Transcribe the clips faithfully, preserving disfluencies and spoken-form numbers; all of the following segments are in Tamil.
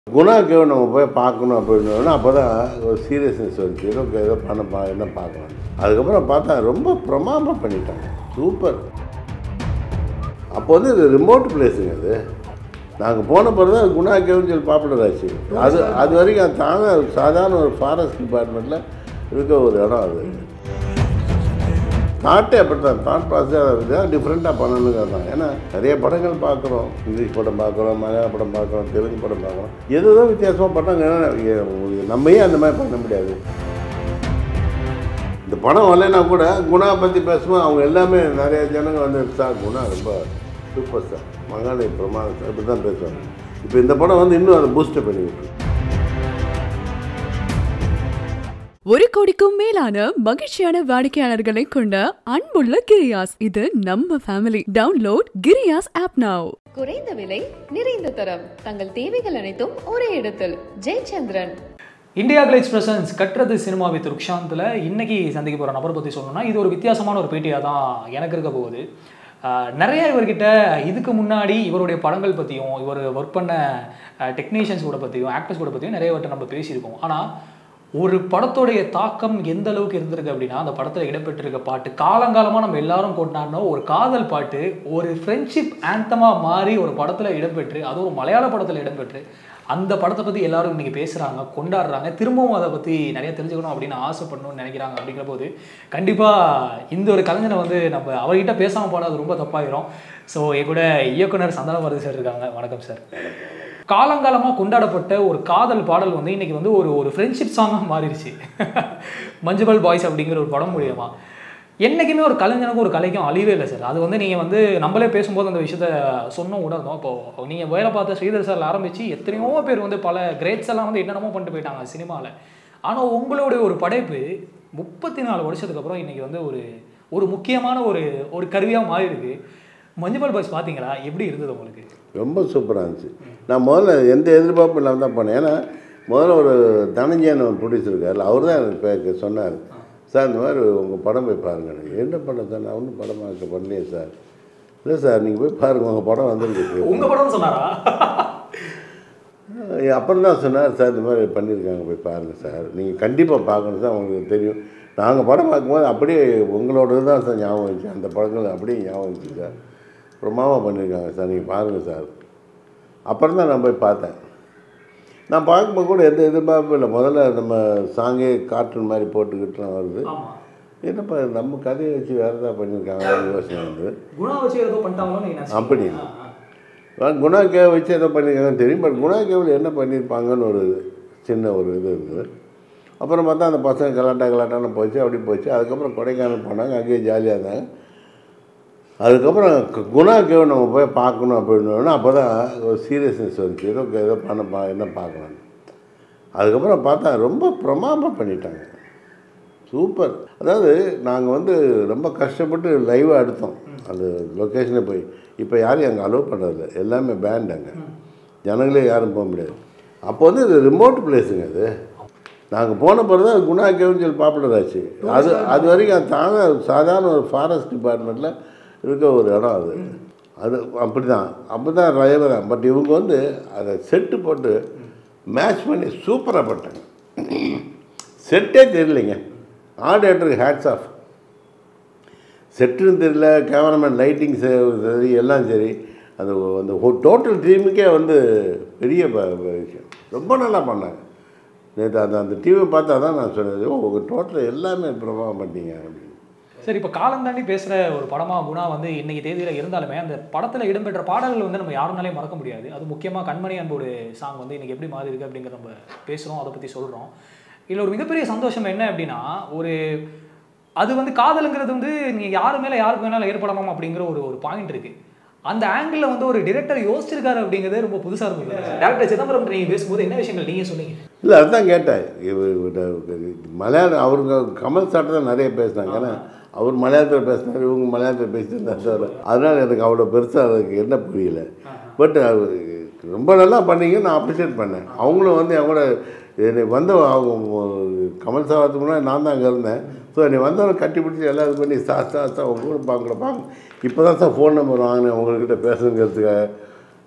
குணாக்கு நம்ம போய் பார்க்கணும் அப்படின்னா அப்போ தான் ஒரு சீரியஸ்னஸ் வந்துச்சு. ஏதோ ஏதோ பண்ண பா என்ன பார்க்கலாம். அதுக்கப்புறம் பார்த்தா ரொம்ப பிரமாதமாக பண்ணிட்டாங்க. சூப்பர். அப்போ வந்து இது ரிமோட் பிளேஸுங்க. அது நாங்கள் போன பிறகு தான் குணாக்கேவுன்னு சொல்லி பாப்புலர் ஆச்சு. அது அது வரைக்கும் அது தாங்க சாதாரண ஒரு ஃபாரஸ்ட் டிபார்ட்மெண்ட்டில் இருக்க ஒரு இடம். அது தாட்டே அப்படி தான், தாட் ப்ராசஸ் தான் டிஃப்ரெண்ட்டாக பண்ணணுங்கிறது தான். ஏன்னா நிறைய படங்கள் பார்க்குறோம், இங்கிலீஷ் படம் பார்க்குறோம், மலையாள படம் பார்க்குறோம், தெலுங்கு படம் பார்க்குறோம், எதுவும் வித்தியாசமாக பண்ணாங்க. நம்மையே அந்த மாதிரி பண்ண முடியாது. இந்த படம் வரலைன்னா கூட குணா பற்றி பேசும்போது அவங்க எல்லாமே நிறைய ஜனங்க வந்து சார் குணா ரொம்ப சூப்பர் சார், மகாலி பிரமாதம் சார் இப்படி தான் பேசுவாங்க. இப்போ இந்த படம் வந்து இன்னும் அதை பூஸ்டப் பண்ணி விட்டு ஒரு கோடிக்கும் மேலான மகிழ்ச்சியான வாடிக்கையாளர்களை கொண்ட அன்புள்ள கிரியாஸ். இது நம்ம family. Download Kiriyas app now. குறைந்த விலை, நிறைந்த தரம், தங்கள் தேவைகள் அனைத்தும் ஒரே இடத்தில். ஜெயச்சந்திரன். இந்தியா கிளைட்ஸ் பிரசன்ஸ் கட்டுறது சினிமா வித் ருக்ஷாந்தில் இன்னைக்கு சந்திக்க போகிற நபரை பற்றி சொல்லணும்னா இது ஒரு வித்தியாசமான ஒரு பேட்டியாக தான் எனக்கு இருக்க போகுது. நிறைய இவர்கிட்ட இதுக்கு முன்னாடி இவருடைய படங்கள் பற்றியும் இவர் ஒர்க் பண்ண டெக்னீஷியன்ஸ் கூட பற்றியும் ஆக்டர்ஸ் கூட பற்றியும் நிறைய வட்டம் நம்ம பேசியிருக்கோம். ஆனால் ஒரு படத்தோடைய தாக்கம் எந்த அளவுக்கு இருந்திருக்கு அப்படின்னா அந்த படத்தில் இடம்பெற்றிருக்க பாட்டு காலங்காலமாக நம்ம எல்லாரும் கொண்டாடினோம். ஒரு காதல் பாட்டு ஒரு ஃப்ரெண்ட்ஷிப் ஆந்தமாக மாறி ஒரு படத்தில் இடம்பெற்று, அது ஒரு மலையாள படத்தில் இடம்பெற்று, அந்த படத்தை பற்றி எல்லாரும் இன்றைக்கி பேசுகிறாங்க, கொண்டாடுறாங்க, திரும்பவும் அதை பற்றி நிறைய தெரிஞ்சுக்கணும் அப்படின்னு ஆசைப்படணும்னு நினைக்கிறாங்க. அப்படிங்கிற போது கண்டிப்பாக இந்த ஒரு கலைஞனை வந்து நம்ம அவர்கிட்ட பேசாமல் போனால் அது ரொம்ப தப்பாயிரும். ஸோ என் கூட இயக்குனர் சந்தான பாரதி சார் இருக்காங்க. வணக்கம் சார். காலங்காலமாக கொண்டாடப்பட்ட ஒரு காதல் பாடல் வந்து இன்றைக்கி வந்து ஒரு ஒரு ஃப்ரெண்ட்ஷிப் சாங்காக மாறிடுச்சு. மஞ்சுமல் பாய்ஸ் அப்படிங்கிற ஒரு படம் மூலியமா என்றைக்குமே ஒரு கலைஞனுக்கும் ஒரு கலைக்கும் அழிவே இல்லை சார். அது வந்து நீங்கள் வந்து நம்மளே பேசும்போது அந்த விஷயத்த சொன்னோம் உணர்ந்தோம். இப்போது நீங்கள் வேலை பார்த்த ஸ்ரீதர் சார் ஆரம்பித்து எத்தனையோ பேர் வந்து பல கிரேட்ஸ் எல்லாம் வந்து என்னென்னமோ பண்ணிட்டு போயிட்டாங்க சினிமாவில். ஆனால் உங்களுடைய ஒரு படைப்பு முப்பத்தி நாலு வருஷத்துக்கு அப்புறம் இன்றைக்கி வந்து ஒரு ஒரு முக்கியமான ஒரு ஒரு கருவியாக மாறி இருக்கு. மஞ்சுமல் பாய்ஸ் பார்த்தீங்களா? எப்படி இருந்தது உங்களுக்கு? ரொம்ப சூப்பராக இருந்துச்சு. நான் முதல்ல எந்த எதிர்பார்ப்பும் இல்லாமல் தான் பண்ணேன். ஏன்னா முதல்ல ஒரு தனஞ்சயன் ப்ரொடியூசர் இருக்கார், அவர் தான் எனக்கு சொன்னார், சார் இந்த மாதிரி உங்கள் படம் போய் பாருங்க. என்ன படம் சார்? நான் ஒன்றும் படமாக பண்ணலையே சார். இல்லை சார் நீங்கள் போய் பாருங்கள், உங்கள் படம் வந்துருக்கு. உங்கள் படம் சொன்னாரா? அப்புறம் தான் சொன்னார், சார் இந்த மாதிரி பண்ணியிருக்காங்க, போய் பாருங்கள் சார், நீங்கள் கண்டிப்பாக பார்க்கணும் சார், உங்களுக்கு தெரியும். நாங்கள் படம் பார்க்கும்போது அப்படியே உங்களோட தான் சார் ஞாபகம் இருந்துச்சு, அந்த படங்கள் அப்படியே ஞாபகம் இருந்துச்சு சார், பிரமாதமாக பண்ணியிருக்காங்க சார், நீங்கள் பாருங்கள் சார். அப்புறம் தான் நான் போய் பார்த்தேன். நான் பார்க்கும்போது கூட எந்த எதிர்பார்ப்பும் இல்லை. முதல்ல நம்ம சாங்கே கார்ட்டூன் மாதிரி போட்டுக்கிட்டுலாம் வருது. என்னப்பா நம்ம கதையை வச்சு வேறு ஏதாவது பண்ணியிருக்காங்க யோசனை வந்து அப்படி குணா கேவை வச்சு எதோ பண்ணியிருக்காங்கன்னு தெரியும். பட் குணா கேவில் என்ன பண்ணியிருப்பாங்கன்னு ஒரு சின்ன ஒரு இது இருந்தது. அப்புறம் பார்த்தா அந்த பசங்க கலாட்டா கலாட்டான்னு போச்சு, அப்படி போச்சு. அதுக்கப்புறம் கொடைக்கானல் போனாங்க, அங்கேயே ஜாலியாக இருந்தாங்க. அதுக்கப்புறம் குணாக்கேவை நம்ம போய் பார்க்கணும் அப்படின்னா அப்போ தான் ஒரு சீரியஸ்னஸ் வந்துச்சு. ஏதோ ஏதோ பண்ண பா என்ன பார்க்கலாம். அதுக்கப்புறம் பார்த்தா ரொம்ப பிரமாதமாக பண்ணிட்டாங்க. சூப்பர். அதாவது நாங்கள் வந்து ரொம்ப கஷ்டப்பட்டு லைவாக எடுத்தோம் அந்த லொக்கேஷனில் போய். இப்போ யாரும் அங்கே அலோவ் பண்ணுறதில்ல, எல்லாமே பேண்ட். அங்கே ஜனங்களே யாரும் போக முடியாது. அப்போ வந்து இது ரிமோட் பிளேஸுங்க. அது நாங்கள் போன பிறகு தான் குணாக்கேவுன்னு சொல்லி பாப்புலர் ஆச்சு. அது அது வரைக்கும் அது தாங்க சாதாரண ஒரு ஃபாரஸ்ட் டிபார்ட்மெண்ட்டில் இருக்க ஒரு இடம். அது அது அப்படி தான் அப்படி தான் ரயவை தான். பட் இவங்க வந்து அதை செட்டு போட்டு மேட்ச் பண்ணி சூப்பராக போட்டாங்க. செட்டே தெரியலைங்க. ஆடியேட்டருக்கு ஹேட்ஸ் ஆஃப். செட்டுன்னு தெரியல, கேமராமேன் லைட்டிங் சரி எல்லாம் சரி, அந்த அந்த டோட்டல் டீமுக்கே வந்து பெரிய விஷயம். ரொம்ப நல்லா பண்ணாங்க. நேற்று அந்த அந்த டிவியை பார்த்தா தான் நான் சொன்னது, ஓ உங்கள் டோட்டல் எல்லாமே பிரபாவம் பண்ணிட்டீங்க அப்படின்னு. சரி, இப்போ காலம் தாண்டி பேசுகிற ஒரு படமாக குணா வந்து இன்றைக்கி தேதியில் இருந்தாலுமே அந்த படத்தில் இடம்பெற்ற பாடல்கள் வந்து நம்ம யாருனாலே மறக்க முடியாது. அது முக்கியமாக கண்மணி அன்போடு சாங் வந்து இன்றைக்கி எப்படி மாறி இருக்குது அப்படிங்கிற நம்ம பேசுகிறோம், அதை பற்றி சொல்கிறோம். இதில் ஒரு மிகப்பெரிய சந்தோஷம் என்ன அப்படின்னா, ஒரு அது வந்து காதலுங்கிறது வந்து நீங்கள் யாரு மேலே யாருக்கு வேணாலும் ஏற்படணும் அப்படிங்கிற ஒரு ஒரு பாயிண்ட் இருக்குது. அந்த ஆங்கிளில் வந்து ஒரு டிரெக்டர் யோசிச்சிருக்காரு அப்படிங்கிறதே ரொம்ப புதுசாக இருக்கும். டேரக்டர் சிதம்பரம் நீங்கள் பேசும்போது என்ன விஷயங்கள் நீங்கள் சொன்னீங்க? இல்லை அதுதான் கேட்டேன். மலையாளம் அவருங்க கமல் சாட்டை தான் நிறைய பேசினாங்க. ஏன்னா அவர் மலையாளத்தில் பேசினார், இவங்க மலையாளத்தில் பேசிட்டு, அதனால் எனக்கு அவ்வளோ பெருசாக அதுக்கு என்ன புரியல. பட் ரொம்ப நல்லா பண்ணீங்க, நான் அப்ரிஷியேட் பண்ணேன். அவங்களும் வந்து என் கூட என்னை வந்து அவங்க கமல் சாவத்துக்கு முன்னாடி நான் தான் அங்கே இருந்தேன். ஸோ என்னை வந்தவரை கட்டி பிடிச்சி எல்லாம் இது பண்ணி சார் சார் சார் உங்க கூட பார்க்கல பாங்க இப்போ தான் சார் ஃபோன் நம்பர் வாங்கினேன் உங்கள்கிட்ட பேசுங்கிறதுக்காக.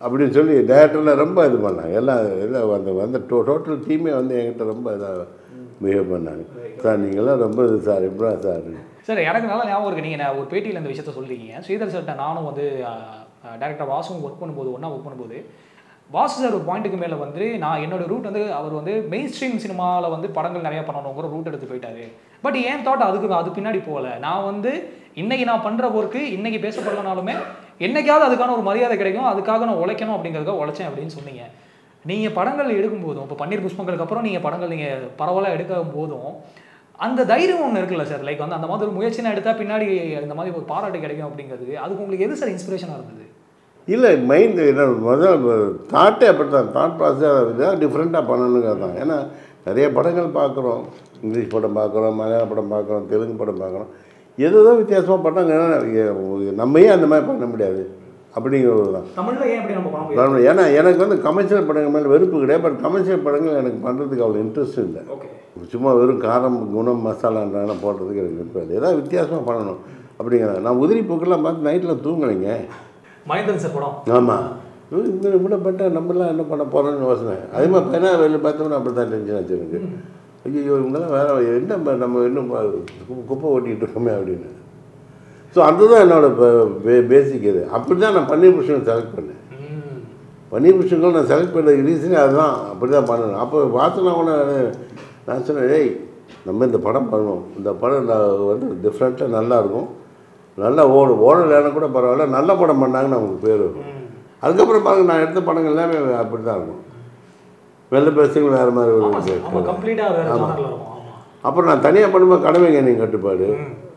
அப்படின்னு சொல்லி டேரக்டரில் ரொம்ப இது பண்ணாங்க. எல்லாம் எல்லாம் அந்த வந்த டோ டோட்டல் டீமே வந்து என்கிட்ட ரொம்ப இதாக பிஹேவ் பண்ணாங்க. சார் நீங்களாம் ரொம்ப இது சார் எப்படா சார். சார் எனக்கு நல்லா ஞாபகம் இருக்குது, நீங்கள் ஒரு பேட்டியில் இந்த விஷயத்த சொல்லியிருக்கீங்க. ஸ்ரீதர் சார்கிட்ட நானும் வந்து டேரக்டர் வாசுவும் ஒர்க் பண்ணும்போது ஒன்றா ஒர்க் பண்ணும்போது வாசு சார் ஒரு பாயிண்ட்டுக்கு மேலே வந்து நான் என்னோடய ரூட் வந்து அவர் வந்து மெயின் ஸ்ட்ரீம் சினிமாவில் வந்து படங்கள் நிறையா பண்ணணுங்கிற ரூட் எடுத்து போயிட்டாரு. பட் ஏன் தாட் அதுக்கு அது பின்னாடி போகல. நான் வந்து இன்றைக்கி நான் பண்ணுற ஒர்க்கு இன்றைக்கி பேசப்படலனாலுமே என்றைக்காவது அதுக்கான ஒரு மரியாதை கிடைக்கும், அதுக்காக நான் உழைக்கணும் அப்படிங்கிறதுக்காக உழைச்சேன் அப்படின்னு சொன்னீங்க. நீங்கள் படங்கள் எடுக்கும் போதும் இப்போ பன்னீர் புஷ்பங்களுக்கு அப்புறம் நீங்கள் படங்கள் நீங்கள் பரவாயில்ல எடுக்கும் போதும் அந்த தைரியம் ஒன்று இருக்குல்ல சார், லைக் வந்து அந்த மாதிரி ஒரு முயற்சினா எடுத்தால் பின்னாடி இந்த மாதிரி ஒரு பாராட்டு கிடைக்கும் அப்படிங்கிறது, அதுக்கு உங்களுக்கு எது சார் இன்ஸ்பிரேஷனாக இருந்தது? இல்லை மைண்டு என்ன முதல் தாட்டே அப்படி தான், தாட் ப்ராசஸ் இதாக டிஃப்ரெண்ட்டாக பண்ணணுங்கிறது தான். ஏன்னா நிறைய படங்கள் பார்க்குறோம், இங்கிலீஷ் படம் பார்க்குறோம், மலையாள படம் பார்க்குறோம், தெலுங்கு படம் பார்க்குறோம், எதோ வித்தியாசமாக பண்ணாங்க. நம்மையே அந்த மாதிரி பண்ண முடியாது அப்படிங்கிறது தான். தமிழில் ஏன் அப்படி நம்ம பண்ண? ஏன்னா எனக்கு வந்து கமர்ஷியல் படங்கள் மேலே வெறுப்பு கிடையாது. பட் கமர்ஷியல் படங்கள் எனக்கு பண்ணுறதுக்கு அவ்வளோ இன்ட்ரெஸ்ட் இல்லை. சும்மா வெறும் காரம் குணம் மசாலான்றான போடுறதுக்கு எனக்கு விருப்பம் இல்லை. ஏதாவது வித்தியாசமாக பண்ணணும் அப்படிங்கிறாங்க. நான் உதிரி பூக்கெல்லாம் பார்த்து நைட்டில் தூங்கலைங்க. மகேந்திரன் சார் படம். ஆமாம், இந்த இப்படி பட்டால் நம்மளாம் என்ன பண்ண போகிறோன்னு யோசனை. அதே மாதிரி பையனா வெளியில் பார்த்தோம்னா அப்படி தான் டென்ஷன் ஆச்சு எனக்கு. ஐயோ இவங்கெல்லாம் வேறு என்ன நம்ம இன்னும் குப்பை ஓட்டிகிட்டு இருக்கோமே அப்படின்னு. ஸோ அதுதான் என்னோட பே பேசிக் இது. அப்படி தான் நான் பன்னீர் புஷ்பங்கள் செலக்ட் பண்ணேன். பன்னீர் புஷ்பங்கள் நான் செலக்ட் பண்ண ரீசனே அதுதான், அப்படி தான் பண்ணணும். அப்போ வாசனை கூட நான் சொன்னேன், ஏய் நம்ம இந்த படம் பண்ணணும், இந்த படம் வந்து டிஃப்ரெண்ட்டாக நல்லாயிருக்கும், நல்லா ஓடும், ஓடலைன்னா கூட பரவாயில்ல, நல்ல படம் பண்ணாங்கன்னு அவங்களுக்கு பேர் வரும். அதுக்கப்புறம் பாருங்கள் நான் எடுத்த படங்கள் எல்லாமே அப்படி தான் இருக்கும். வெள்ளை பேசுங்கள் வேறு மாதிரி ஒரு ஆமாம். அப்புறம் நான் தனியாக பண்ணும்போது கடமைங்க நீங்கள் கட்டுப்பாடு.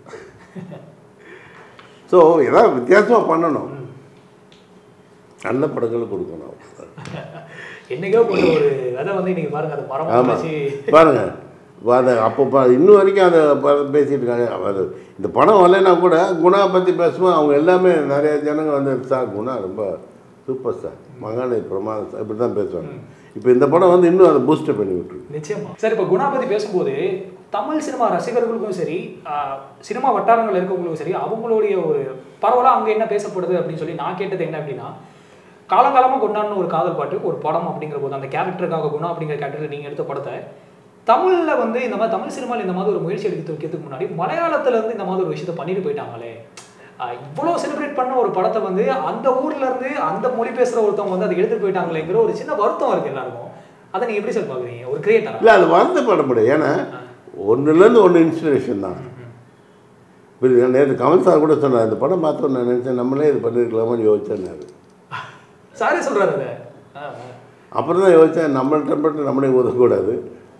ஸோ ஏதாவது வித்தியாசமாக பண்ணணும், நல்ல படங்கள் கொடுக்கணும். என்னைக்கோ ஒரு அதை வந்து நீங்கள் பாருங்கள், அது மரம் ஆமாம் பாருங்கள் அதை அப்போ இன்னும் வரைக்கும் அதை பேசிகிட்டு இருக்காங்க. அது இந்த படம் வரலைன்னா கூட குணா பற்றி பேசுவோம். அவங்க எல்லாமே நிறைய ஜனங்க வந்து சார் குணா ரொம்ப சூப்பர் சார், மகானை பிரமாதம் சார், இப்படி தான் பேசுவாங்க. இப்போ இந்த படம் வந்து இன்னும் அதை பூஸ்டப் பண்ணி விட்டுருக்கு. நிச்சயமா சார். இப்போ குணா பற்றி பேசும்போது தமிழ் சினிமா ரசிகர்களுக்கும் சரி, சினிமா வட்டாரங்கள் இருக்கவங்களுக்கும் சரி, அவங்களுடைய ஒரு பரவலாக அங்கே என்ன பேசப்படுது அப்படின்னு சொல்லி நான் கேட்டது என்ன அப்படின்னா, காலங்காலமாக கொண்டாடின ஒரு காதல் பாட்டு ஒரு படம் அப்படிங்கிற போது அந்த கேரக்டருக்காக குணா அப்படிங்கிற கேரக்டர் நீங்கள் எடுத்த படத்தை தமிழில் வந்து இந்த மாதிரி தமிழ் சினிமாவில் இந்த மாதிரி ஒரு முயற்சி எடுத்து வைக்கிறதுக்கு முன்னாடி மலையாளத்துலேருந்து இந்த மாதிரி ஒரு விஷயத்தை பண்ணிட்டு போயிட்டாங்களே, இவ்வளோ செலிப்ரேட் பண்ண ஒரு படத்தை வந்து அந்த ஊர்லேருந்து அந்த மொழி பேசுகிற ஒருத்தவங்க வந்து அதை எடுத்துகிட்டு போயிட்டாங்களேங்கிற ஒரு சின்ன வருத்தம் இருக்குது எல்லாருக்கும். அதை நீங்கள் எப்படி சார் பார்க்குறீங்க ஒரு கிரியேட்டர்? இல்லை அது வருத்தப்பட முடியாது, ஏன்னா ஒன்றுலேருந்து ஒன்று இன்ஸ்பிரேஷன் தான். இப்போ நேற்று கமல் சார் கூட சொன்னார், இந்த படம் பார்த்தோம் நான் நினச்சேன் நம்மளே இது பண்ணியிருக்கலாமான்னு யோசிச்சேன்னாரு. சாரே சொல்கிறாரு. அப்புறம் தான் யோசித்தேன், நம்மள்கிட்ட மட்டும் நம்மளே ஒதுக்கக்கூடாது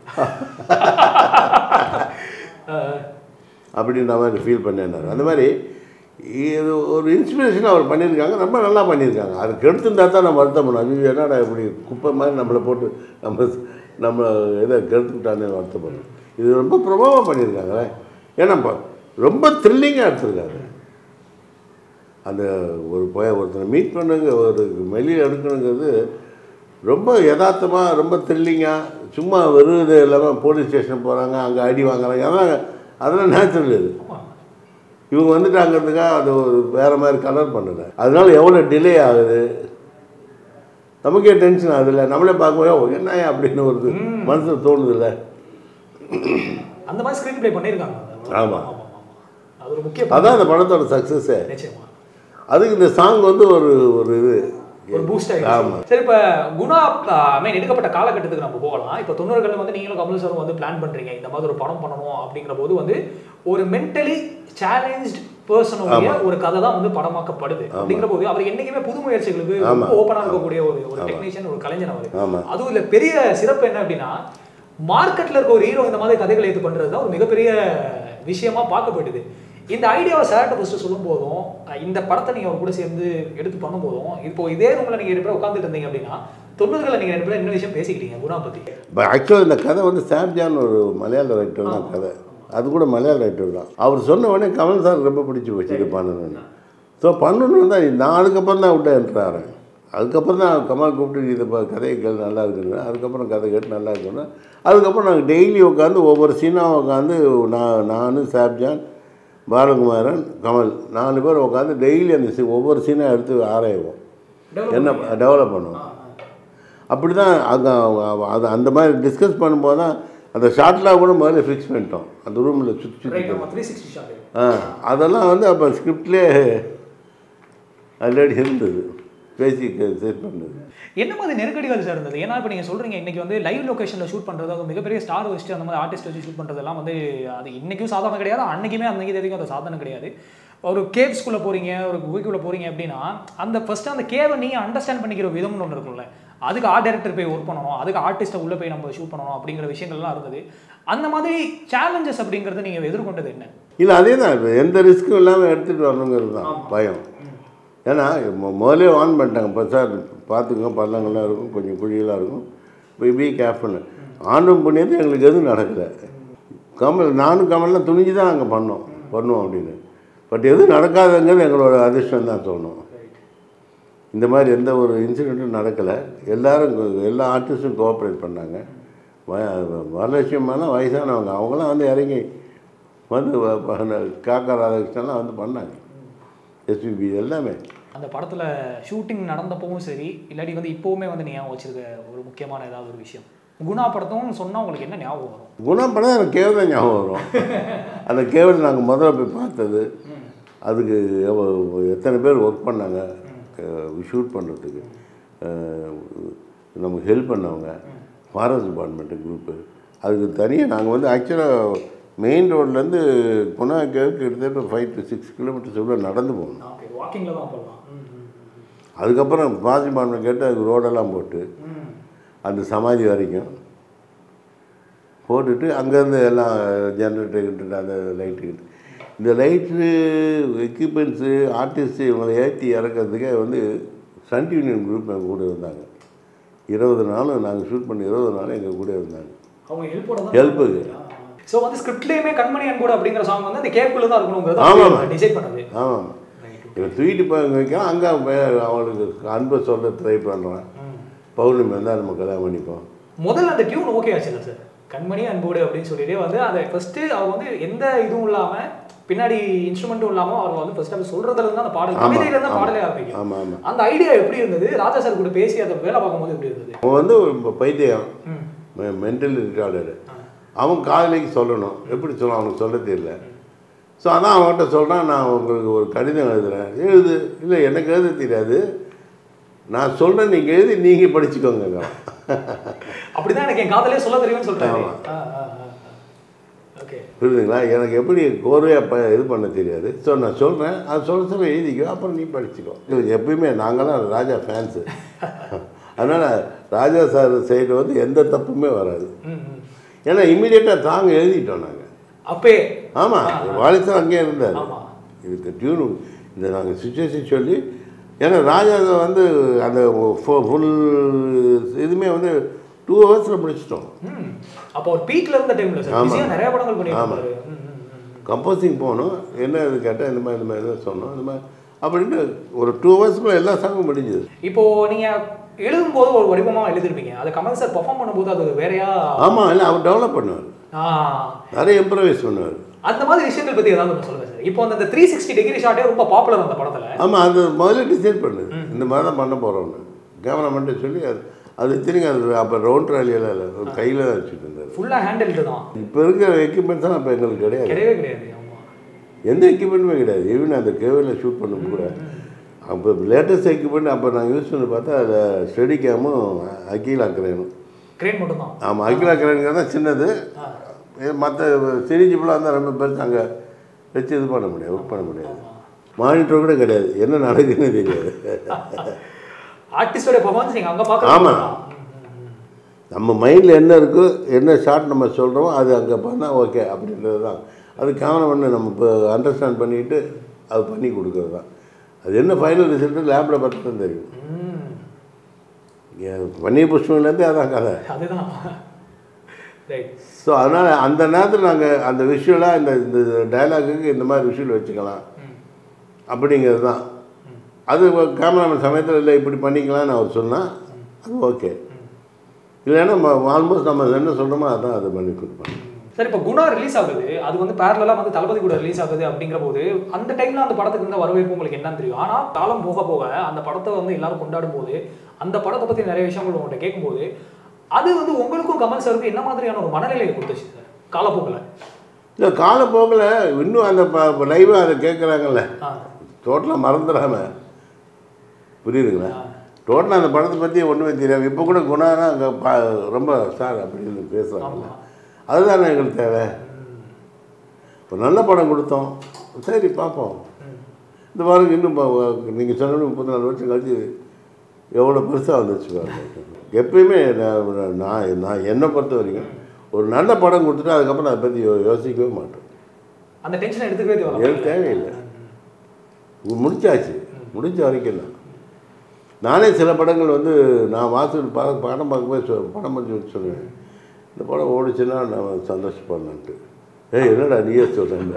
அப்படின்னு நான் ஃபீல் பண்ணேன்னாரு. அந்த மாதிரி இது ஒரு இன்ஸ்பிரேஷன் அவர் பண்ணியிருக்காங்க, ரொம்ப நல்லா பண்ணியிருக்காங்க. அது கெடுத்துருந்தா தான் நம்ம வருத்தம் பண்ணோம். அது என்னடா இப்படி குப்பை மாதிரி நம்மளை போட்டு நம்ம நம்ம இதை கெடுத்துக்கிட்டானே வருத்தம் பண்ணோம். இது ரொம்ப பிரபாவமாக பண்ணியிருக்காங்களே, ஏன்னா ரொம்ப த்ரில்லிங்காக எடுத்துருக்காங்க. அந்த ஒரு போய் ஒருத்தனை மீட் பண்ணுங்க, ஒரு மெல்லியில் எடுக்கணுங்கிறது ரொம்ப யதார்த்தமாக, ரொம்ப த்ரில்லிங்காக, சும்மா வெறும் இது இல்லாமல் போலீஸ் ஸ்டேஷன் போகிறாங்க, அங்கே அடி வாங்குறாங்க, அதெல்லாம் அதெல்லாம் நேச்சுரல். இது இவங்க வந்துட்டாங்கிறதுக்காக அது ஒரு வேறு மாதிரி கலர் பண்ணலை. அதனால எவ்வளோ டிலே ஆகுது, நமக்கே டென்ஷன் ஆகுதுல்ல. நம்மளே பார்க்கும்போது என்ன அப்படின்னு ஒரு மனசில் தோணுதில்ல. அந்த மாதிரி ஸ்க்ரீன் ப்ளே பண்ணியிருக்காங்க. ஆமாம், அது ஒரு முக்கிய அதான் அந்த படத்தோட சக்ஸஸே. நிச்சயமா அதுக்கு இந்த சாங் வந்து ஒரு ஒரு இது ஒரு பூஸ்ட் ஆகிடும். சரி, இப்போ குணா ஐ மீன் எடுக்கப்பட்ட காலகட்டத்துக்கு நம்ம போகலாம். இப்போ தொண்ணூறுகளில் வந்து நீங்களும் கமல் சாரும் வந்து பிளான் பண்ணுறீங்க இந்த மாதிரி ஒரு படம் பண்ணணும் அப்படிங்கிற போது வந்து ஒரு மென்டலி சேலஞ்ச்டு பர்சனுடைய ஒரு கதை தான் வந்து படமாக்கப்படுது. அப்படிங்கிற போது அவர் என்னைக்குமே புது முயற்சிகளுக்கு ஓப்பனாக இருக்கக்கூடிய ஒரு ஒரு டெக்னீஷியன், ஒரு கலைஞன் அவர். அதுவும் இல்லை பெரிய சிறப்பு என்ன அப்படின்னா, மார்க்கெட்டில் இருக்க ஒரு ஹீரோ இந்த மாதிரி கதைகளை எடுத்து பண்ணுறது தான் ஒரு மிகப்பெரிய விஷயமா பார்க்கப்படுது. இந்த ஐடியாவை சார்ட்ட ஃபஸ்ட்டு சொல்லும் போதும், இந்த படத்தை நீங்கள் அவர் கூட சேர்ந்து எடுத்து பண்ணும் போதும், இப்போ இதே ரூமில் நீங்கள் ரெண்டு பேரும் உட்காந்துட்டு இருந்தீங்க அப்படின்னா தொண்ணூறுகளில் நீங்கள் ரெண்டு பேரும் என்ன விஷயம் பேசிக்கிட்டீங்க குணா பற்றி? ஆக்சுவலாக இந்த கதை வந்து சாப்ஜான் ஒரு மலையாள ரைட்டர் தான் கதை, அது கூட மலையாள ரைட்டர் தான். அவர் சொன்ன உடனே கமல் சார் ரொம்ப பிடிச்சி போச்சு இது பண்ணணும்னு. ஸோ பண்ணணுன்னு தான் நான் அதுக்கப்புறம் தான் விட்டு என்றாரு. அதுக்கப்புறம் தான் கமல் கூப்பிட்டு இது கதையை கேள்வி நல்லா இருக்குன்னு, அதுக்கப்புறம் கதை கேட்டு நல்லா இருக்குன்னு, அதுக்கப்புறம் நாங்கள் டெய்லி உட்காந்து ஒவ்வொரு சீனாக உட்காந்து நான் நான் சாப்ஜான் பாலகுமாரன் கமல் நாலு பேர் உட்காந்து டெய்லி அந்த சி ஒவ்வொரு சீனாக எடுத்து ஆராய்வோம். என்ன டெவலப் பண்ணுவோம். அப்படி தான் அங்கே அது அந்த மாதிரி டிஸ்கஸ் பண்ணும்போது தான் அந்த ஷார்ட்லாம் கூட முதல்ல ஃபிக்ஸ் பண்ணிட்டோம். அந்த ரூமில் சுற்றி சுற்றி ஆ அதெல்லாம் வந்து அப்போ ஸ்கிரிப்ட்லேயே ஆல்ரெடி இருந்தது, பேசி செட் பண்ணது. என்ன மாதிரி நெருக்கடிகள் சார் இருந்தது? ஏன்னா இப்போ நீங்கள் சொல்கிறீங்க இன்றைக்கி வந்து லைவ் லொக்கேஷனில் ஷூட் பண்ணுறது, அது மிகப்பெரிய ஸ்டார் வச்சுட்டு அந்த மாதிரி ஆர்டிஸ்ட் வச்சு ஷூட் பண்ணுறதெல்லாம் வந்து அது இன்றைக்கும் சாதாரணம் கிடையாது, அன்றைக்குமே அன்றைக்கி தேதிக்கும் அது சாதாரணம் கிடையாது. ஒரு கேவ்ஸ்குள்ளே போகிறீங்க, ஒரு குகைக்குள்ளே போகிறீங்க அப்படின்னா அந்த ஃபஸ்ட்டு அந்த கேவை நீங்கள் அண்டர்ஸ்டாண்ட் பண்ணிக்கிற விதம்னு ஒன்று இருக்கும்ல, அதுக்கு ஆர்ட் டைரக்டர் போய் ஒர்க் பண்ணணும், அதுக்கு ஆர்டிஸ்ட்டை உள்ளே போய் நம்ம ஷூட் பண்ணணும் அப்படிங்கிற விஷயங்கள்லாம் இருந்தது. அந்த மாதிரி சேலஞ்சஸ் அப்படிங்கிறது நீங்கள் எதிர்கொண்டது என்ன? இல்லை அதே தான், இப்போ எந்த ரிஸ்க்கும் இல்லாமல் எடுத்துகிட்டு வரணுங்கிறது தான் பயம். ஏன்னா முதலே ஆன் பண்ணிட்டாங்க, இப்போ சார் பார்த்துக்கோங்க பள்ளங்கள்லாம் இருக்கும், கொஞ்சம் குழியெல்லாம் இருக்கும், இப்போ பி கேர்ஃபுல். ஆண்டும் புண்ணியது எங்களுக்கு எதுவும் நடக்கலை. கமல் நானும் கமல்லாம் துணிஞ்சு தான் அங்கே பண்ணோம் பண்ணுவோம் அப்படின்னு. பட் எதுவும் நடக்காதுங்கிறது எங்களோட அதிர்ஷ்டம் தான் சொல்லணும். இந்த மாதிரி எந்த ஒரு இன்சிடெண்ட்டும் நடக்கலை. எல்லோரும் எல்லா ஆர்டிஸ்ட்டும் கோஆப்ரேட் பண்ணாங்க. வ வரலட்சுமியான வயசானவங்க அவங்களாம் வந்து இறங்கி வந்து காக்கா ராதாகிருஷ்ணன்லாம் வந்து பண்ணாங்க, எஸ்பிபி எல்லாமே. அந்த படத்தில் ஷூட்டிங் நடந்தப்பவும் சரி, இல்லாட்டி வந்து இப்போவுமே வந்து ஞாபகம் வச்சுருக்க ஒரு முக்கியமான ஏதாவது ஒரு விஷயம்? குணா படத்தும் சொன்னால் உங்களுக்கு என்ன ஞாபகம் வரும்? குணா படம் எனக்கு கேவல் தான் ஞாபகம் வரும். அந்த கேவல் நாங்கள் முதல்ல போய் பார்த்தது, அதுக்கு எத்தனை பேர் ஒர்க் பண்ணாங்க ஷூட் பண்ணுறதுக்கு, நமக்கு ஹெல்ப் பண்ணவங்க, ஃபாரஸ்ட் டிபார்ட்மெண்ட்டு குரூப்பு. அதுக்கு தனியாக நாங்கள் வந்து ஆக்சுவலாக மெயின் ரோட்லேருந்து குணா கேவுக்கு கிட்டத்தட்ட ஒரு ஃபைவ் டு சிக்ஸ் கிலோமீட்டர்ஸ் உள்ள நடந்து போகணும். வாக்கிங்கில் தான் போகலாம். அதுக்கப்புறம் ஃபாரஸ்ட் டிபார்ட்மெண்ட் கேட்டு அதுக்கு ரோடெல்லாம் போட்டு அந்த சமாதி வரைக்கும் போட்டுட்டு அங்கேருந்து எல்லாம் ஜென்ரேட்டர் அந்த லைட்டு, இந்த லைட்டு எக்யூப்மெண்ட்ஸு ஆர்டிஸ்ட்டு இவங்களை ஏற்றி இறக்கிறதுக்கே வந்து சன் யூனியன் குரூப் எங்கள் கூட இருந்தாங்க. இருபது நாளும் நாங்கள் ஷூட் பண்ணி இருபது நாளும் எங்கள் கூட இருந்தாங்க ஹெல்ப்புக்கு. ஸோ வந்து ஸ்கிரிப்ட்லேயுமே கண்மணி அன்போடு அப்படிங்கிற சாங் வந்து அந்த கேப்புக்குள்ளே தான் இருக்கணுங்கிறது ஆமாம் டிசைட் பண்ணது. ஆமாம், இவன் தூக்கிட்டு போய் அங்கே வைக்கலாம், அங்கே அவளுக்கு அன்பை சொல்ல ட்ரை பண்ணுறான். பௌர்ணமி வந்தால் நம்ம கல்யாணம் பண்ணிப்போம். முதல்ல அந்த டியூன் ஓகே ஆச்சுல்ல சார், கண்மணி அன்போடு அப்படின்னு சொல்லிட்டு வந்து அதை ஃபஸ்ட்டு அவர் வந்து எந்த இதுவும் இல்லாமல் பின்னாடி இன்ஸ்ட்ருமெண்ட்டும் இல்லாமல் அவர் வந்து ஃபர்ஸ்ட் அவர் சொல்கிறதுல இருந்து அந்த பாடல் கவிதையிலேருந்து பாடலே ஆரம்பிக்கும். ஆமாம் ஆமாம். அந்த ஐடியா எப்படி இருந்தது? ராஜா சார் கூட பேசி அதை வேலை பார்க்கும்போது எப்படி இருந்தது? அவன் வந்து ஒரு பைத்தியம், மென்டல் ரிட்டார்டரு. அவன் காதலிக்கு சொல்லணும், எப்படி சொல்லணும் அவனுக்கு சொல்ல தெரியல. ஸோ அதான் அவன்கிட்ட சொல்கிறான், நான் உங்களுக்கு ஒரு கடிதம் எழுதுகிறேன், எழுது. இல்லை எனக்கு எழுத தெரியாது, நான் சொல்கிறேன் நீங்கள் எழுதி நீங்கள் படிச்சுக்கோங்க. அப்படி தான் எனக்கு என் காதலே சொல்ல தெரியும்னு சொல்கிறாங்க. ஓகே, புரியுதுங்களா? எனக்கு எப்படி கோர்வையாக ப இது பண்ண தெரியாது. ஸோ நான் சொல்கிறேன், அது சொல்ல சொல்ல எழுதிக்கோ, அப்புறம் நீ படிச்சுக்கோ. எப்பயுமே நாங்களாம் ராஜா ஃபேன்ஸு, அதனால் ராஜா சார் சைடு வந்து எந்த தப்புமே வராது. ஏன்னா இம்மிடியேட்டாக சாங் எழுதிட்டோம் நாங்கள் அப்பே. ஆமாம், வாலிசார் அங்கேயே இருந்தார். இதுக்கு டியூனு இந்த நாங்கள் சுச்சுவேஷன் சொல்லி, ஏன்னா ராஜா வந்து அந்த ஃபுல் இதுவுமே வந்து டூ ஹவர்ஸில் முடிச்சிட்டோம். அப்போ ஒரு பீக்கில் இருந்த டைமில் ஆமாம் நிறைய படங்கள் பண்ணி. ஆமாம், கம்போசிங் போனோம், என்ன இது கேட்டால் இந்த மாதிரி இந்த மாதிரி தான் சொன்னோம், இந்த மாதிரி அப்படின்ட்டு ஒரு டூ ஹவர்ஸ்க்குள்ள எல்லா சாங்கும் முடிஞ்சது. இப்போது நீங்கள் எழுதும்போது ஒரு வடிவமாக எழுதிருப்பீங்க, அது கமல் சார் பர்ஃபார்ம் பண்ணும்போது அது வேறையா? ஆமாம், இல்லை அவர் டெவலப் பண்ணுவார், நிறைய இம்ப்ரவைஸ் பண்ணுவார். அந்த மாதிரி விஷயங்கள் பற்றி ஏதாவது ஒன்று சொல்லுங்கள் சார். இப்போ அந்த த்ரீ சிக்ஸ்டி டிகிரி ஷாட்டே ரொம்ப பாப்புலர் அந்த படத்தில். ஆமாம், அது முதல்ல டிசைட் பண்ணுது, இந்த மாதிரி தான் பண்ண போகிறோன்னு கேமராமேன்ட்டு சொல்லி அது அது திருங்க அது அப்போ ரவுண்ட் ராலியெல்லாம் இல்லை, ஒரு கையில் தான் வச்சுட்டு இருந்தார். ஃபுல்லாக ஹேண்டில்டு தான். இப்போ இருக்கிற எக்யூப்மெண்ட்ஸ்லாம் அப்போ எங்களுக்கு கிடையாது, கிடையவே கிடையாது. எந்த எக்யூப்மெண்ட்டுமே கிடையாது. ஈவன் அந்த கேவில் ஷூட் பண்ண கூட அப்போ லேட்டஸ்ட் எக்யூப்மெண்ட் அப்போ நாங்கள் யூஸ் பண்ணி பார்த்தா அதில் ஸ்டெடி கேமும் அக்கீலா கிரேனும். கிரேன் மட்டும் தான். ஆமாம், அக்கீலா கிரேனுங்கிறது தான் சின்னது, மற்ற சிரிஞ்சிப்பெலாம் இருந்தால் ரொம்ப பெருசு அங்கே வச்சு இது பண்ண முடியாது, ஒர்க் பண்ண முடியாது. மானிட்டர் கூட கிடையாது, என்ன நடக்குதுன்னு தெரியாது. ஆர்டிஸ்டோட பர்ஃபார்மன்ஸ் நீங்கள் அங்கே பார்க்கலாம். ஆமாம், நம்ம மைண்டில் என்ன இருக்கோ, என்ன ஷார்ட் நம்ம சொல்கிறோமோ அது அங்கே பண்ணால் ஓகே அப்படின்றது தான். அது கேமராமேன் நம்ம இப்போ அண்டர்ஸ்டாண்ட் பண்ணிக்கிட்டு அது பண்ணி கொடுக்குறது தான். அது என்ன ஃபைனல் ரிசல்ட்டு லேபில் பார்த்து தான் தெரியும். பன்னீர் புஷ்பம்லேருந்து அதான் கதை. அதுதான். ஸோ அதனால் அந்த நேரத்தில் நாங்கள் அந்த விஷுவலாக இந்த இந்த டைலாகுக்கு இந்த மாதிரி விஷுவல் வச்சுக்கலாம் அப்படிங்கிறது தான். அது கேமராமேன் சமயத்தில் இல்லை இப்படி பண்ணிக்கலான்னு அவர் சொன்னால் அது ஓகே, இல்லைன்னா நம்ம ஆல்மோஸ்ட் நம்ம என்ன சொல்கிறோமோ அதான் அதை பண்ணி கொடுப்பாங்க. சார் இப்போ குணா ரிலீஸ் ஆகுது, அது வந்து பேரலாக வந்து தளபதி கூட ரிலீஸ் ஆகுது அப்படிங்கிற போது அந்த டைமில் அந்த படத்துக்கு இருந்த வரவேற்பு உங்களுக்கு என்னன்னு தெரியும். ஆனால் காலம் போக போக அந்த படத்தை வந்து எல்லாரும் கொண்டாடும் போது அந்த படத்தை பற்றி நிறைய விஷயங்கள் உங்கள்கிட்ட கேட்கும்போது அது வந்து உங்களுக்கும் கமல் சாருக்கு என்ன மாதிரியான ஒரு மனநிலையை கொடுத்துச்சு சார் காலப்போக்கில்? இல்லை காலப்போக்கில் இன்னும் அந்த லைவாக அதை கேட்குறாங்கல்ல, டோட்டலாக மறந்துடாம, புரியுதுங்களா? டோட்டலாக அந்த படத்தை பற்றி ஒன்றுமே தெரியாது. இப்போ கூட குணானா அங்கே பா ரொம்ப சார் அப்படின்னு பேசுகிறாங்கல்ல, அதுதானே எங்களுக்கு தேவை. ஒரு நல்ல படம் கொடுத்தோம், சரி பார்ப்போம். இந்த வாரம் இன்னும் நீங்கள் சொன்ன முப்பத்தி நாலு வருஷம் கழிச்சு எவ்வளோ பெருசாக வந்துச்சு பாருங்க. எப்பயுமே நான் நான் நான் என்னை பொறுத்த வரைக்கும் ஒரு நல்ல படம் கொடுத்துட்டு அதுக்கப்புறம் அதை பற்றி யோசிக்கவே மாட்டேன். அந்த டென்ஷனை எடுத்துக்கவே தேவை எனக்கு தேவையில்லை, முடிச்சாச்சு, முடிஞ்ச வரைக்கும் தான். நானே சில படங்கள் வந்து நான் மாதத்துக்கு பா படம் பார்க்கும்போது சொ படம் பண்ணி சொல்லுவேன், இந்த படம் ஓடிச்சுன்னா நான் சந்தோஷப்படலான்ட்டு. ஏய் என்னடா நீயே சொல்கிறேன்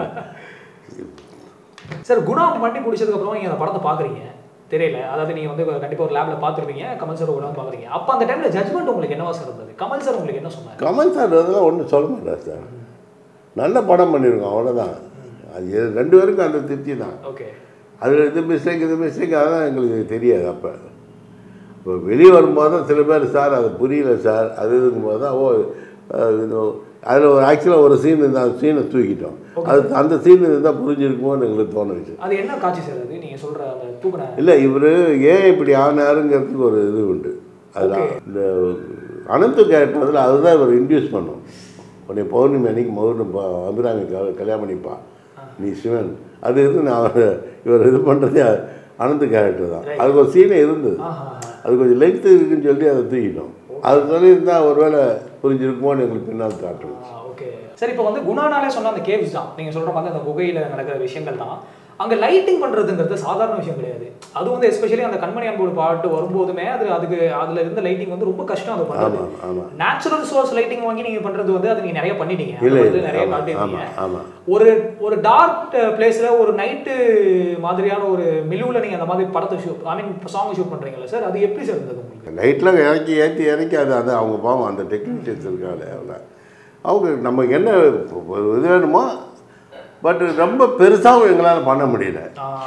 சார். குணா பண்ணி பிடிச்சதுக்கப்புறம் நீங்கள் அந்த படத்தை பார்க்குறீங்க தெரியல, அதாவது நீங்கள் வந்து கண்டிப்பாக ஒரு லேபில் பார்த்துருப்பீங்க, கமல் சார் கூட பார்க்குறீங்க. அப்போ அந்த டைமில் ஜட்மெண்ட் உங்களுக்கு என்னவா சார் இருந்தது? கமல் சார் உங்களுக்கு என்ன சொன்னார்? கமல் சார் அதெல்லாம் ஒன்றும் சொல்ல மாட்டார் சார், நல்ல படம் பண்ணியிருக்கோம் அவ்வளோதான். அது ரெண்டு பேருக்கும் அந்த திருப்தி தான். ஓகே, அதில் இது மிஸ்டேக் இது மிஸ்டேக் அதெல்லாம் எங்களுக்கு தெரியாது. அப்போ இப்போ வெளியே வரும்போது தான் சில பேர் சார் அது புரியல சார் அது இருக்கும்போது தான் ஓ இது அதில் ஒரு ஆக்சுவலாக ஒரு சீன் இருந்தால் அந்த சீனை தூக்கிட்டோம், அது அந்த சீன் இருந்தால் புரிஞ்சிருக்குமோன்னு எங்களுக்கு தோணுச்சு. அது என்ன காட்சி சார் அது நீங்கள் சொல்கிற அந்த தூக்கின? இல்லை இவர் ஏன் இப்படி ஆனாருங்கிறதுக்கு ஒரு இது உண்டு. அதுதான் இந்த அனந்து கேரக்டர் அதுதான் இவர் இன்டியூஸ் பண்ணும். உடனே பௌர்ணமி அன்னைக்கு மௌர்ண அபிராமி கல்யாணம் பண்ணிப்பா நீ சிவன், அது இருந்து நான் இவர் இது பண்ணுறதே அனந்த கேரக்டர் தான். அதுக்கு ஒரு சீனே இருந்தது, அது கொஞ்சம் லென்த்து இருக்குன்னு சொல்லி அதை தூக்கிட்டோம். அது சொல்லியிருந்தால் ஒரு வேளை புரிஞ்சிருக்குமோன்னு எங்களுக்கு பின்னால் காட்டுவோம். Okay sir. இப்போ வந்து குணானாலே சொன்ன அந்த கேவ்ஸ் தான் நீங்கள் சொல்கிற மாதிரி அந்த குகையில் நடக்கிற விஷயங்கள் தான். அங்கே லைட்டிங் பண்ணுறதுங்கிறது சாதாரண விஷயம் கிடையாது. அது வந்து எஸ்பெஷலி அந்த கண்மணி அன்போடு பாட்டு வரும்போதுமே அது அதுக்கு அதில் இருந்த லைட்டிங் வந்து ரொம்ப கஷ்டம். அது பண்ணுறது நேச்சுரல் சோர்ஸ் லைட்டிங் வாங்கி நீங்கள் பண்ணுறது வந்து அது நீங்கள் நிறைய பண்ணிட்டீங்க, நிறைய காட்டிட்டீங்க. ஒரு ஒரு டார்க் பிளேஸில் ஒரு நைட்டு மாதிரியான ஒரு மிலுவில் நீங்கள் அந்த மாதிரி படத்தை shoot I mean song shoot பண்ணுறீங்களா சார்? அது எப்படி சார் இருந்தது உங்களுக்கு? நைட்டில் இறக்கி ஏற்றி இறக்கி அது அது அவங்க பாவம் அந்த டெக்னீஷியன்ஸ் இருக்காங்க, அவங்க அவங்க நமக்கு என்ன இது வேணுமோ பட் ரொம்ப பெருசாகவும் எங்களால் பண்ண முடியல.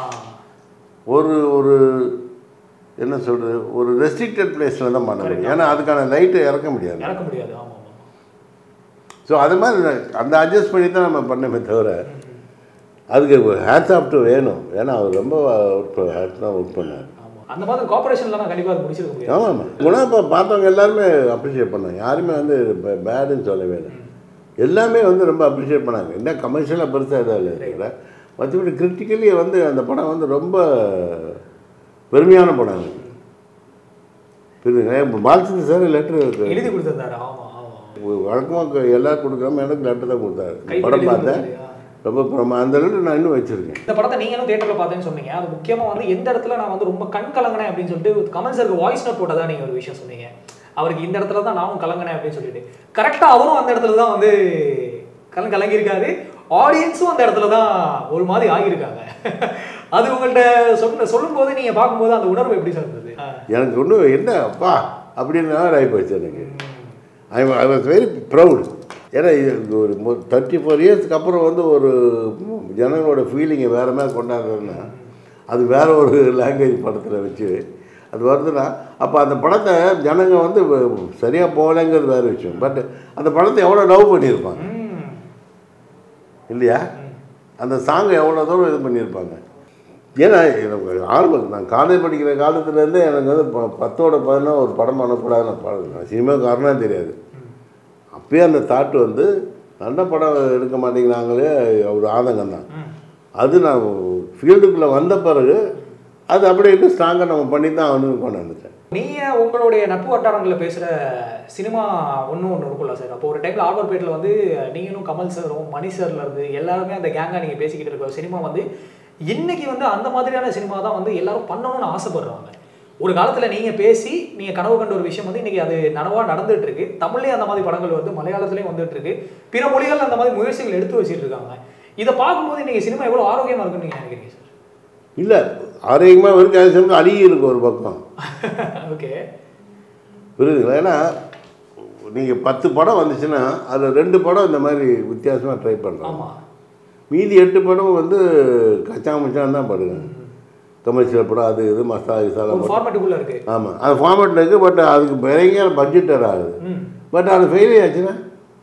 ஒரு ஒரு என்ன சொல்கிறது ஒரு ரெஸ்ட்ரிக்டட் பிளேஸில் தான் பண்ண முடியும், ஏன்னா அதுக்கான லைட்டை இறக்க முடியாது இறக்க முடியாது ஸோ அது மாதிரி அந்த அட்ஜஸ்ட் பண்ணி தான் நம்ம பண்ணமே தவிர அதுக்கு ஹேட்ஸ் ஆஃப் டு வேணும், ஏன்னா அவர் ரொம்ப ஒர்க் ஹேட்ஸ் தான் ஒர்க் பண்ணார். அந்த மாதிரி கார்பரேஷன்லாம் கண்டிப்பாக அது முடிச்சிருக்க முடியும். ஆமாம் ஆமாம் குணா இப்போ பார்த்தவங்க எல்லாருமே அப்ரிஷியேட் பண்ணாங்க, யாருமே வந்து பேடுன்னு சொல்லவே இல்லை, எல்லாமே வந்து ரொம்ப அப்ரிஷியேட் பண்ணாங்க. என்ன கமர்ஷியலாக பெருசாக இதாக இல்லை இருக்கிற மற்றபடி கிரிட்டிக்கலி வந்து அந்த படம் வந்து ரொம்ப பெருமையான படம். புரியுதுங்க, பாலச்சந்திர சார் லெட்டர் எழுதி கொடுத்துருந்தாரு. வழக்கமாக எல்லாரும் கொடுக்குறாம எனக்கு லெட்டர் தான் கொடுத்தாரு. படம் பார்த்தேன் ரொம்ப பிரமா அந்த லெட்டர் நான் இன்னும் வச்சுருக்கேன். இந்த படத்தை நீங்களும் தேட்டரில் பார்த்தேன்னு சொன்னீங்க, அது முக்கியமாக வந்து எந்த இடத்துல நான் வந்து ரொம்ப கண் கலங்கினேன் அப்படின்னு சொல்லிட்டு கமல் சாருக்கு வாய்ஸ் நோட் போட்டதான் நீங்கள் ஒரு விஷயம் சொன்னீங்க. அவருக்கு இந்த இடத்துல தான் நானும் கலங்கினேன் அப்படின்னு சொல்லிட்டு கரெக்டாக அவரும் அந்த இடத்துல தான் வந்து கலங்க கலங்கியிருக்காரு, ஆடியன்ஸும் அந்த இடத்துல தான் ஒரு மாதிரி ஆகியிருக்காங்க. அது உங்கள்கிட்ட சொன்ன சொல்லும் போது நீங்கள் பார்க்கும்போது அந்த உணர்வு எப்படி சார் இருந்தது? எனக்கு ஒன்றும் என்ன அப்பா அப்படின்னு ஆகி போச்சு எனக்கு. I I was very proud. ஏன்னா இது ஒரு தேர்ட்டி ஃபோர் இயர்ஸ்க்கு அப்புறம் வந்து ஒரு ஜனங்களோட ஃபீலிங்கை வேறு மாதிரி கொண்டாடுறதுன்னா அது வேறு ஒரு லாங்குவேஜ் படத்தில் வச்சு அது வருதுன்னா அப்போ அந்த படத்தை ஜனங்க வந்து சரியாக போகலைங்கிறது வேறு விஷயம். பட் அந்த படத்தை எவ்வளோ லவ் பண்ணியிருப்பாங்க இல்லையா, அந்த சாங்கை எவ்வளோ தூரம் இது பண்ணியிருப்பாங்க. ஏன்னா எனக்கு ஆர்வம், நான் காலேஜ் படிக்கிற காலத்துலேருந்தே எனக்கு வந்து பத்தோட பதினா ஒரு படம் பண்ணக்கூடாது, நான் படம் சினிமாக்காரனாக தெரியாது. அப்பயே அந்த தாட்டு வந்து நல்ல படம் எடுக்க மாட்டேங்கிறாங்களே ஒரு ஆதங்கம் தான். அது நான் ஃபீல்டுக்குள்ளே வந்த பிறகு அது அப்படியே ஸ்ட்ராங்காக நம்ம பண்ணி தான் அவனுக்கு கொண்டு வந்துட்டேன். நீங்கள் உங்களுடைய நட்பு வட்டாரங்களில் பேசுகிற சினிமா ஒன்று ஒன்று இருக்குல்ல சார். அப்போ ஒரு டைமில் ஆழ்வார்பேட்டில் வந்து நீங்களும் கமல் சாரும் மணி சார்லேருந்து எல்லாருமே அந்த கேங்காக நீங்கள் பேசிக்கிட்டு இருக்க சினிமா வந்து இன்னைக்கு வந்து அந்த மாதிரியான சினிமா தான் வந்து எல்லாரும் பண்ணணும்னு ஆசைப்படுறாங்க. ஒரு காலத்தில் நீங்கள் பேசி நீங்கள் கனவு கண்ட ஒரு விஷயம் வந்து இன்றைக்கி அது நனவாக நடந்துகிட்டு இருக்கு. தமிழ்லேயும் அந்த மாதிரி படங்கள் வந்து மலையாளத்துலேயும் வந்துட்டு இருக்கு, பிற மொழிகள் அந்த மாதிரி முயற்சிகள் எடுத்து வச்சுட்டு இருக்காங்க. இதை பார்க்கும்போது இன்றைக்கி சினிமா எவ்வளோ ஆரோக்கியமாக இருக்குன்னு நீங்கள் நினைக்கிறீங்க சார்? இல்லை ஆரோக்கியமாக இருக்கு, அது சேர்ந்து அழுகி இருக்கு ஒரு பக்கம். ஓகே புரியுதுங்களா? ஏன்னா நீங்கள் பத்து படம் வந்துச்சுன்னா அதில் ரெண்டு படம் இந்த மாதிரி வித்தியாசமாக ட்ரை பண்ணுறாங்க. மீதி எட்டு படம் வந்து கச்சா முச்சான் தான் படுங்க. கமர்ஷியல் படம் அது இது மசாலா கிசாலா ஃபார்மேட்டுக்குள்ளே இருக்குது. ஆமாம், அது ஃபார்மேட்டில் இருக்குது. பட் அதுக்கு பயங்கர பட்ஜெட்டர் ஆகுது. பட் அது ஃபெயிலியர் ஆச்சுன்னா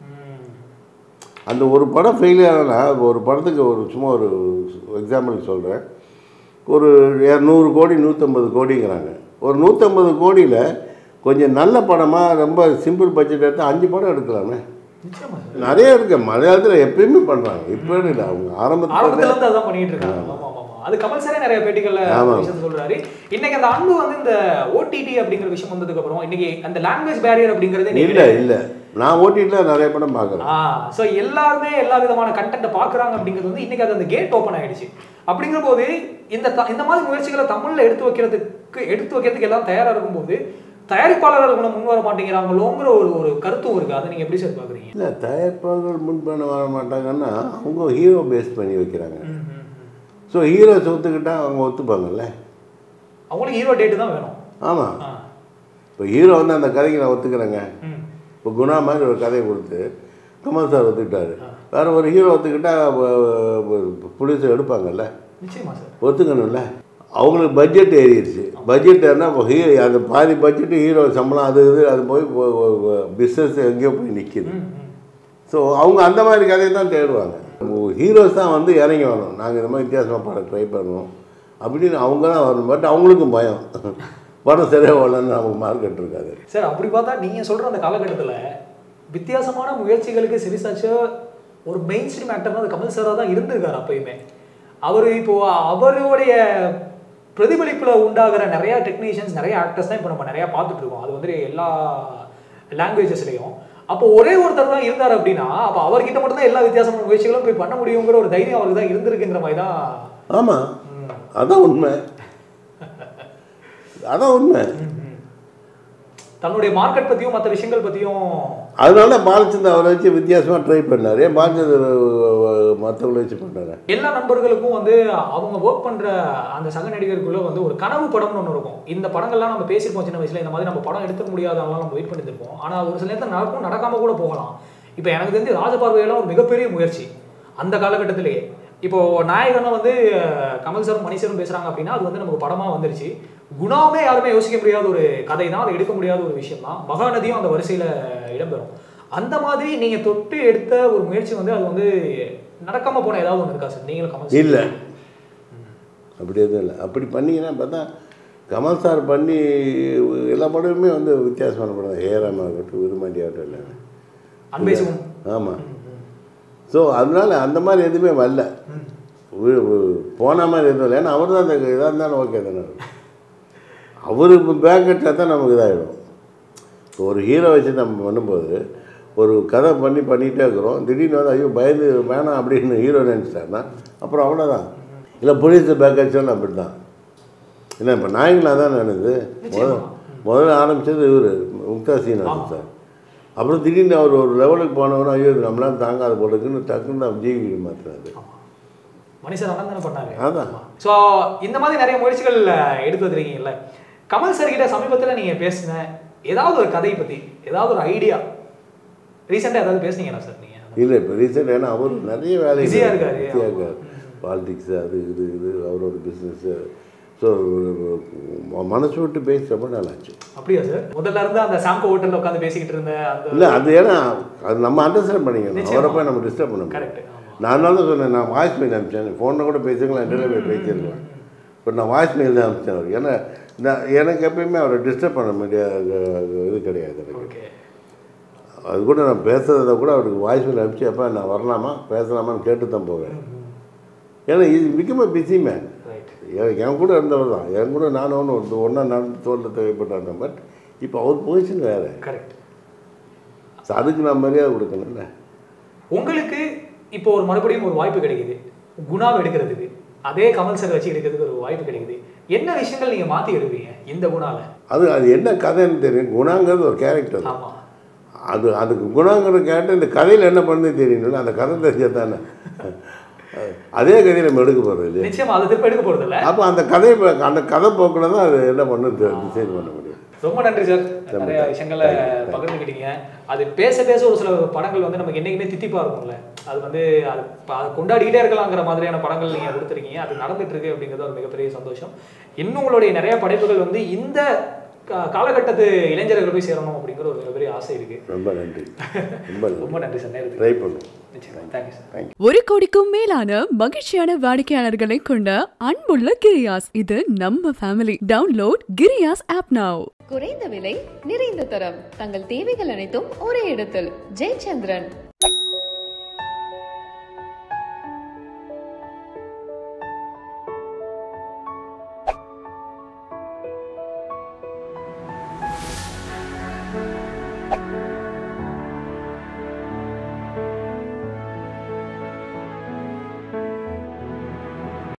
அந்த ஒரு படம் ஃபெயிலியர் ஆனா ஒரு படத்துக்கு ஒரு சும்மா ஒரு எக்ஸாம்பிளுக்கு சொல்கிறேன், ஒரு நூறு கோடி நூற்றம்பது கோடிங்கிறாங்க. ஒரு நூற்றம்பது கோடியில் கொஞ்சம் நல்ல படமாக ரொம்ப சிம்பிள் பட்ஜெட் எடுத்து அஞ்சு படம் எடுக்கலாமே. நிறைய இருக்கு மலையாளத்தில் எப்பயுமே பண்ணுறாங்க. இப்போ இல்லை, அவங்க ஆரம்பத்தில் அதான் பண்ணிட்டு இருக்காங்க. அது கமல் சாரே நிறைய பேட்டிகள்ல விஷயம் சொல்றாரு. இன்னைக்கு அந்த அன்பு வந்து இந்த ஓடிடி அப்படிங்கிற விஷயம் வந்ததுக்கு அப்புறம் இன்னைக்கு அந்த லாங்குவேஜ் பேரியர் அப்படிங்கிறதே இல்லை. இல்லை, நான் ஓடிடியில் நிறைய படம் பார்க்குறேன். ஆ ஸோ எல்லாருமே எல்லா விதமான கண்டென்ட்டை பார்க்குறாங்க அப்படிங்கிறது வந்து இன்னைக்கு அது அந்த கேட் ஓப்பன் ஆகிடுச்சு. அப்படிங்கிற போது இந்த இந்த மாதிரி முயற்சிகளை தமிழில் எடுத்து வைக்கிறதுக்கு எடுத்து வைக்கிறதுக்கு எல்லாம் தயாராக இருக்கும்போது தயாரிப்பாளர்கள் முன் வர மாட்டேங்கிறாங்களோங்கிற ஒரு ஒரு கருத்தும் இருக்குது. அதை நீங்கள் எப்படி சார் பார்க்குறீங்க? இல்லை, தயாரிப்பாளர்கள் முன் பண்ண வர மாட்டாங்கன்னா அவங்க ஹீரோ பேஸ் பண்ணி வைக்கிறாங்க. ஸோ ஹீரோ ஒத்துக்கிட்டால் அவங்க ஒத்துப்பாங்கல்ல, அவங்களுக்கு ஹீரோ டேட்டு தான் வேணும். ஆமாம், இப்போ ஹீரோ வந்து அந்த கதைக்கு நான் ஒத்துக்கிறேங்க. இப்போ குணா மாதிரி ஒரு கதையை கொடுத்து கமல் சார் ஒத்துக்கிட்டாரு, வேறு ஒரு ஹீரோ ஒத்துக்கிட்டால் புலிஸ் எடுப்பாங்கல்ல, நிச்சயமா சார் ஒத்துக்கணும்ல. அவங்களுக்கு பட்ஜெட் ஏறிடுச்சு. பட்ஜெட் ஏறினா இப்போ ஹீரோ அந்த பாதி பட்ஜெட்டு ஹீரோ சம்பளம் அது இது அது போய் பிஸ்னஸ் எங்கேயோ போய் நிற்கிது. ஸோ அவங்க அந்த மாதிரி கதையை தான் தேடுவாங்க. ஹீரோஸ் தான் வந்து இறங்கி வரணும், நாங்கள் இந்த மாதிரி வித்தியாசமாக படம் ட்ரை பண்ணுவோம் அப்படின்னு அவங்க தான் வரணும். பட் அவங்களுக்கும் பயம், படம் சரியாக வரலன்னு அவங்க மார்க்கெட் இருக்காது சார். அப்படி பார்த்தா நீங்கள் சொல்கிற அந்த காலகட்டத்தில் வித்தியாசமான முயற்சிகளுக்கு சிரிசாச்ச ஒரு மெயின் ஸ்ட்ரீம் ஆக்டர் தான் கமல் சாராக தான் இருந்திருக்காரு அப்பயுமே. அவர் இப்போது அவருடைய பிரதிபலிப்பில் உண்டாகிற நிறையா டெக்னீஷியன்ஸ் நிறைய ஆக்டர்ஸ் தான் இப்போ நம்ம நிறையா பார்த்துட்டு இருக்கோம். அது வந்து எல்லா லாங்குவேஜஸ்லேயும். அப்போ ஒரே ஒருத்தர் தான் இருந்தார் அப்படின்னா அப்போ அவர்கிட்ட மட்டும் தான் எல்லா வித்தியாசமான முயற்சிகளும் போய் பண்ண முடியுங்கிற ஒரு தைரியம் அவருக்கு தான் இருந்திருக்குங்கிற மாதிரி தான். ஆமாம், அதான் உண்மை, அதான் உண்மை. தன்னுடைய மார்க்கெட் பற்றியும் மற்ற விஷயங்கள் பற்றியும் அதனால பாலச்சந்தர் அவரை வச்சு வித்தியாசமாக ட்ரை பண்ணார். ஏன் பாலச்சந்தர் மற்றவங்களை வச்சு பண்ணார்? எல்லா நண்பர்களுக்கும் வந்து அவங்க ஒர்க் பண்ணுற அந்த சக நடிகர்களுக்குள்ள வந்து ஒரு கனவு படம்னு ஒன்று இருக்கும். இந்த படங்கள்லாம் நம்ம பேசியிருப்போம் சின்ன வயசில், இந்த மாதிரி நம்ம படம் எடுத்துக்க முடியாதவங்களாம் நம்ம வெயிட் பண்ணியிருப்போம். ஆனால் ஒரு சில நேரத்தில் நடக்கும், நடக்காமல் கூட போகலாம். இப்போ எனக்கு தெரிஞ்சு ராஜபார்வையெல்லாம் ஒரு மிகப்பெரிய முயற்சி அந்த காலகட்டத்திலேயே. இப்போது நாயகனை வந்து கமல் சாரும் மணிசரும் பேசுகிறாங்க அப்படின்னா அது வந்து நமக்கு படமாக வந்துருச்சு. குணாவுமே யாருமே யோசிக்க முடியாத ஒரு கதை தான், அதை எடுக்க முடியாத ஒரு விஷயம் தான். மகாநதியும் அந்த வரிசையில் இடம்பெறும். அந்த மாதிரி நீங்கள் தொட்டு எடுத்த ஒரு முயற்சி வந்து அது வந்து நடக்காமல் போன ஏதாவது ஒன்று இருக்கா சார்? நீங்களும் கமல் இல்லை, அப்படி எதுவும் இல்லை. அப்படி பண்ணிங்கன்னா பார்த்தா கமல் சார் பண்ணி எல்லா படமுமே வந்து வித்தியாசமான படம் தான். ஏராமா ஆகட்டும், விரும்மாண்டி ஆகட்டும், இல்லை அன்பேசும். ஆமாம். ஸோ அதனால அந்த மாதிரி எதுவுமே வரல, போன மாதிரி எதுவும் இல்லை. ஏன்னா அவர் தான் அந்த இதாக இருந்தாலும் ஓகே தானே. அவர் பேக்கெட்டில் தான் நமக்கு இதாகிடும். ஒரு ஹீரோ வச்சு நம்ம பண்ணும்போது ஒரு கதை பண்ணி பண்ணிகிட்டே இருக்கிறோம். திடீர்னு வந்து ஐயோ பயந்து வேணாம் அப்படின்னு ஹீரோ நினச்சிட்டாருன்னா அப்புறம் அவ்வளோதான். இல்லை போலீஸ் பேக்கேஜ் அப்படி தான். ஏன்னா இப்போ நாயகனாக தான் நடந்தது. முதல் முதல்ல ஆரம்பித்தது இவர் முக்தா சீனிவாசன் சார். அப்புறம் திடீர்னு அவர் ஒரு லெவலுக்கு போனவரும் ஐயோ இது நம்மளால் தாங்காத போடுறதுன்னு டக்குன்னு தான் ஜீவி மாற்றுறாரு. மனுஷன் தானே பண்ணாரு. அதான். ஸோ இந்த மாதிரி நிறைய முயற்சிகள் எடுத்து வந்துருக்கீங்கல்ல. கமல் சார் கிட்ட சமீபத்தில் நீங்கள் பேசின ஏதாவது ஒரு கதை பற்றி ஏதாவது ஒரு ஐடியா ரீசெண்டாக ஏதாவது பேசுனீங்களா சார் நீங்கள்? இல்லை, இப்போ ரீசெண்டாக ஏன்னா அவர் நிறைய வேலை பிஸியாக இருக்காரு. பிஸியாக இருக்கார். பாலிடிக்ஸு அது இது இது அவரோட பிஸ்னஸ்ஸு. ஸோ மனசு விட்டு பேசி ரொம்ப நாள் ஆச்சு. அப்படியா சார்? முதல்ல இருந்து அந்த சாம்போ ஹோட்டலில் உட்காந்து பேசிக்கிட்டு இருந்தேன் அந்த இல்லை, அது ஏன்னா அது நம்ம அண்டர்ஸ்டாண்ட் பண்ணிக்கணும். அவரை போய் நம்ம டிஸ்டர்ப் பண்ண கரெக்ட். நான் தான் சொன்னேன், நான் வாய்ஸ் மெயில் அனுப்பிச்சேன். ஃபோனில் கூட பேசிக்கலாம், இன்டர்வியூ போய் பேசியிருக்கலாம். பட் நான் வாய்ஸ் மெயில் தான் அனுப்பிச்சேன் அவர். ஏன்னா நான் எனக்கு எப்பயுமே அவரை டிஸ்டர்ப் பண்ண முடியாது இது கிடையாது எனக்கு. அது கூட நான் பேசுகிறத கூட அவருக்கு வாய்ஸ் மெயில் அனுப்பிச்சு எப்போ நான் வரலாமா பேசலாமான்னு கேட்டு தான் போவேன். ஏன்னா இது மிகமாக பிஸி மேன். என் கூட இருந்தவர் தான். என் கூட நானும் ஒன்று ஒரு ஒன்றா நடந்து தோல்ல தேவைப்பட்டாங்க. பட் இப்போ அவர் பொசிஷன் வேறு. கரெக்ட். ஸோ அதுக்கு நான் மரியாதை கொடுக்கணும்ல. உங்களுக்கு இப்போ ஒரு மறுபடியும் ஒரு வாய்ப்பு கிடைக்குது குணாவை எடுக்கிறதுக்கு, அதே கமல் சார் வச்சு எடுக்கிறதுக்கு ஒரு வாய்ப்பு கிடைக்குது. என்ன விஷயங்கள் நீங்கள் மாற்றி எடுப்பீங்க இந்த குணாவில்? அது அது என்ன கதைன்னு தெரியும். குணாங்கிறது ஒரு கேரக்டர். ஆமாம். அது அதுக்கு குணாங்கிற கேரக்டர் இந்த கதையில் என்ன பண்ணுறது தெரியணும். அந்த கதை தெரிஞ்சது தானே. அதே கதையை நம்ம எடுக்க போகிறது இல்லையா? நிச்சயமாக அதை திரும்ப எடுக்க போகிறது இல்லை. அப்போ அந்த கதை அந்த கதை போக்கில் தான் அது என்ன பண்ணு டிசைன் பண்ண முடியும். ரொம்ப நன்றி சார், நிறைய விஷயங்களை பகிர்ந்துக்கிட்டீங்க. அது பேச பேச ஒரு சில படங்கள் வந்து நமக்கு என்னைக்குமே தித்திப்பா இருக்கும்ல, அது வந்து அது அதை கொண்டாடிக்கிட்டே இருக்கலாங்கிற மாதிரியான படங்கள் நீங்கள் கொடுத்துருக்கீங்க. அது நடந்துட்டு இருக்கு அப்படிங்கிறது ஒரு மிகப்பெரிய சந்தோஷம். இன்னும் உங்களுடைய நிறைய படைப்புகள் வந்து இந்த காலகட்டத்து இளைஞர்கள் போய் சேரணும் அப்படிங்கிற ஒரு மிகப்பெரிய ஆசை இருக்கு. ரொம்ப நன்றி, ரொம்ப நன்றி சார். நேரத்துக்கு ட்ரை பண்ணுவோம். Thank you sir. ஒரு கோடிக்கும் மேலான மகிழ்ச்சியான வாடிக்கையாளர்களை கொண்ட அன்புள்ள கிரியாஸ், இது நம்ம family. Download Kiriyas app now. குறைந்த விலை, நிறைந்த தரம், தங்கள் தேவைகள் அனைத்தும் ஒரே இடத்தில். ஜெயச்சந்திரன்.